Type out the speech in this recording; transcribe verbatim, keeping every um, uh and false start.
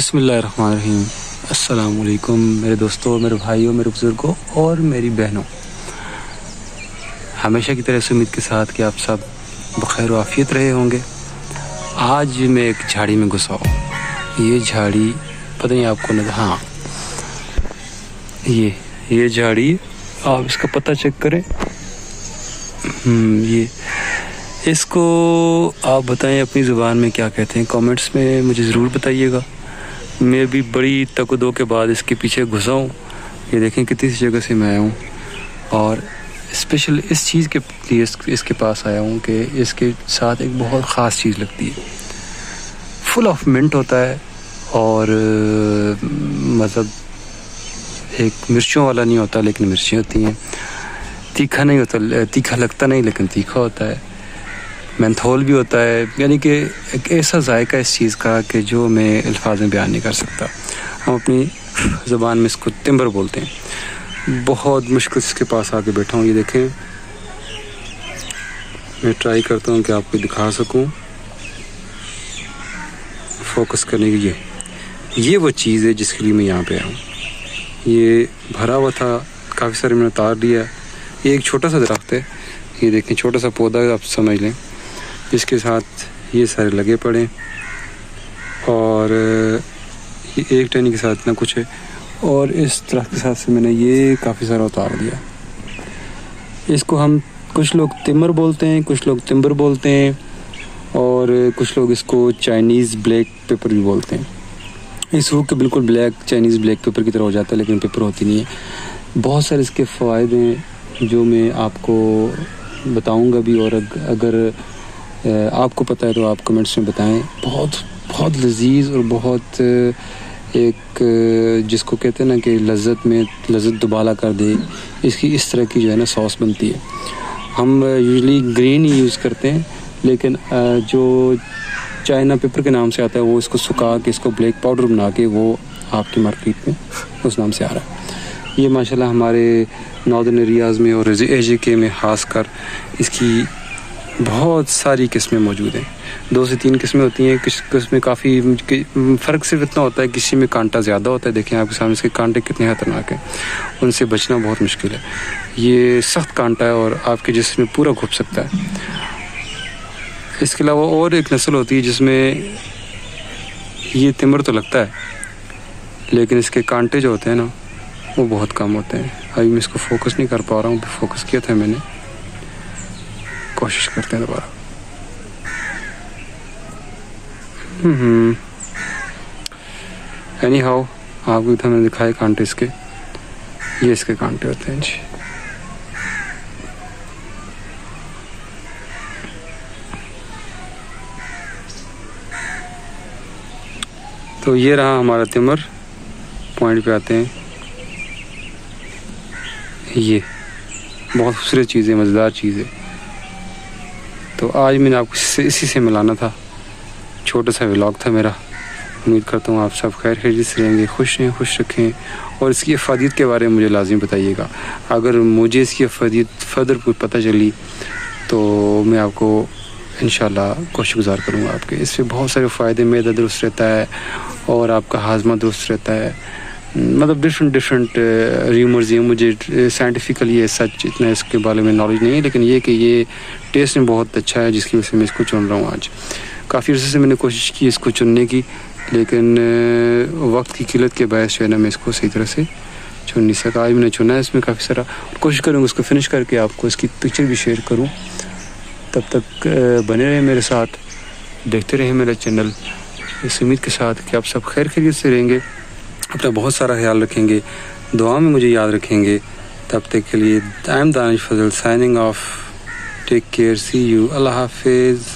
बिस्मिल्लाहिर्रहमानिर्रहीम। अस्सलाम वालेकुम मेरे दोस्तों, मेरे भाइयों, मेरे बुज़ुर्गों और मेरी बहनों। हमेशा की तरह इस उम्मीद के साथ कि आप सब बखैर व आफियत रहे होंगे। आज मैं एक झाड़ी में घुसा हूँ। ये झाड़ी पता नहीं आपको नजर, हाँ ये ये झाड़ी, आप इसका पता चेक करें। ये इसको आप बताएं अपनी ज़ुबान में क्या कहते हैं, कमेंट्स में मुझे ज़रूर बताइएगा। मैं भी बड़ी तकदो के बाद इसके पीछे घुसा हूँ। ये देखें कितनी सी जगह से मैं आया हूँ और स्पेशल इस चीज़ के लिए इस, इसके पास आया हूँ कि इसके साथ एक बहुत ख़ास चीज़ लगती है। फुल ऑफ मिंट होता है और मतलब एक मिर्चों वाला नहीं होता लेकिन मिर्ची होती हैं। तीखा नहीं होता, तीखा लगता नहीं लेकिन तीखा होता है। मेंथोल भी होता है, यानी कि एक ऐसा जायका इस चीज़ का कि जो मैं अल्फाज में बयान नहीं कर सकता। हम अपनी ज़ुबान में इसको तिम्बर बोलते हैं। बहुत मुश्किल इसके पास आके बैठा हूँ। ये देखें, मैं ट्राई करता हूँ कि आपको दिखा सकूँ फोकस करने की। ये ये वो चीज़ है जिसके लिए मैं यहाँ पे आया हूँ। ये भरा हुआ था, काफ़ी सारे मैंने उतार लिया। ये एक छोटा सा दरख्त है, ये देखें छोटा सा पौधा आप समझ लें। इसके साथ ये सारे लगे पड़े और ये एक टहनी के साथ इतना कुछ है। और इस दरख्त के साथ से मैंने ये काफ़ी सारा उतार दिया। इसको हम कुछ लोग तिम्बर बोलते हैं, कुछ लोग तिम्बर बोलते हैं और कुछ लोग इसको चाइनीज़ ब्लैक पेपर भी बोलते हैं। इस रूख के बिल्कुल ब्लैक चाइनीज़ ब्लैक पेपर की तरह हो जाता है लेकिन पेपर होती नहीं है। बहुत सारे इसके फ़ायदे हैं जो मैं आपको बताऊंगा भी, और अगर आपको पता है तो आप कमेंट्स में बताएं। बहुत बहुत लजीज और बहुत एक जिसको कहते हैं ना कि लज़्ज़त में लज़्ज़त दुबाला कर दे, इसकी इस तरह की जो है ना सॉस बनती है। हम यूजुअली ग्रीन ही यूज़ करते हैं लेकिन जो चाइना पेपर के नाम से आता है वो इसको सुखा के इसको ब्लैक पाउडर बना के वो आपकी मार्केट में उस नाम से आ रहा है। ये माशाल्लाह हमारे नॉर्दर्न एरियाज़ में और एजे के में खास कर इसकी बहुत सारी किस्में मौजूद हैं। दो से तीन किस्में होती हैं। किस किस्में काफ़ी फ़र्क सिर्फ इतना होता है, किसी में कांटा ज़्यादा होता है। देखें आपके सामने इसके कांटे कितने खतरनाक हैं, उनसे बचना बहुत मुश्किल है। ये सख्त कांटा है और आपके जिस्म में पूरा घुप सकता है। इसके अलावा और एक नस्ल होती है जिसमें ये तिम्बर तो लगता है लेकिन इसके कांटे जो होते हैं ना वो बहुत कम होते हैं। अभी मैं इसको फोकस नहीं कर पा रहा हूँ, फोकस किया था मैंने, कोशिश करते हैं दोबारा। हम्म एनी हाउ आपको इधर मैंने दिखाए कांटे इसके, ये इसके कांटे होते हैं जी। तो ये रहा हमारा तिम्बर। पॉइंट पे आते हैं। ये बहुत खूबसूरत चीज़ है, मज़ेदार चीज़ है। तो आज मैंने आपको इसी से मिलाना था। छोटा सा व्लॉग था मेरा। उम्मीद करता हूँ आप सब खैर खैरियत से रहेंगे, खुश रहें, खुश रखें और इसकी अफादियत के बारे में मुझे लाजिम बताइएगा। अगर मुझे इसकी अफादियत फर्दर कोई पता चली तो मैं आपको इंशाल्लाह कोशिशगुज़ार करूँगा आपके। इससे बहुत सारे फ़ायदे, मैदा दुरुस्त रहता है और आपका हाजमा दुरुस्त रहता है। मतलब डिफरेंट डिफरेंट र्यूमर्स हैं। मुझे साइंटिफिकली सच इतना इसके बारे में नॉलेज नहीं है लेकिन ये कि ये टेस्ट में बहुत अच्छा है जिसकी वजह से मैं इसको चुन रहा हूँ आज। काफ़ी अर्से से मैंने कोशिश की इसको चुनने की लेकिन वक्त की किल्लत के बायस जो है ना मैं इसको सही तरह से चुन नहीं सका। आज मैंने चुना है। इसमें काफ़ी सारा कोशिश करूँगा उसको फिनिश करके आपको इसकी पिक्चर भी शेयर करूँ। तब तक बने रहे मेरे साथ, देखते रहे मेरा चैनल इस उम्मीद के साथ कि आप सब खैर खैरियत से रहेंगे, अपना बहुत सारा ख्याल रखेंगे, दुआ में मुझे याद रखेंगे। तब तक के लिए I am Danish Fazal signing off. Take care, see you, अल्लाह हाफिज़।